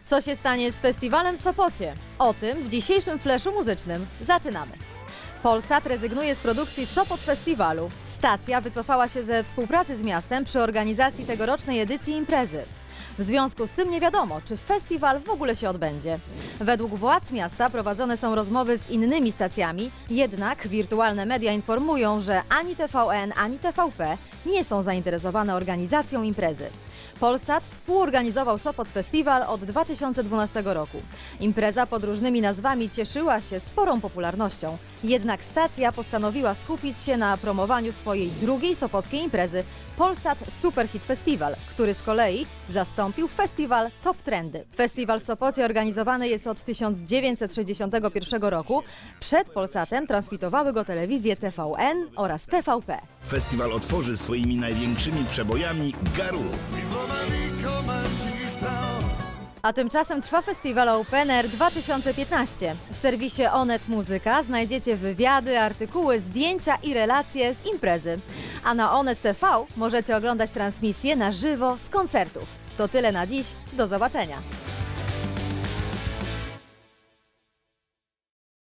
Co się stanie z festiwalem w Sopocie? O tym w dzisiejszym fleszu muzycznym. Zaczynamy. Polsat rezygnuje z produkcji Sopot Festiwalu. Stacja wycofała się ze współpracy z miastem przy organizacji tegorocznej edycji imprezy. W związku z tym nie wiadomo, czy festiwal w ogóle się odbędzie. Według władz miasta prowadzone są rozmowy z innymi stacjami, jednak wirtualne media informują, że ani TVN, ani TVP nie są zainteresowane organizacją imprezy. Polsat współorganizował Sopot Festiwal od 2012 roku. Impreza pod różnymi nazwami cieszyła się sporą popularnością, jednak stacja postanowiła skupić się na promowaniu swojej drugiej sopockiej imprezy Polsat Superhit Festival, który z kolei zastąpił festiwal Top Trendy. Festiwal w Sopocie organizowany jest od 1961 roku. Przed Polsatem transmitowały go telewizje TVN oraz TVP. Festiwal otworzy swoimi największymi przebojami Garu. A tymczasem trwa festiwal Open Air 2015. W serwisie Onet Muzyka znajdziecie wywiady, artykuły, zdjęcia i relacje z imprezy. A na Onet TV możecie oglądać transmisję na żywo z koncertów. To tyle na dziś. Do zobaczenia.